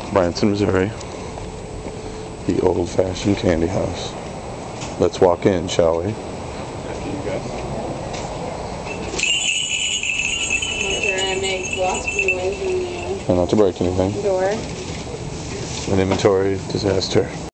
Branson, Missouri, the old-fashioned candy house. Let's walk in, shall we? After you guys. Make sure I make lots of noise in Try not to break anything. the door. An inventory disaster.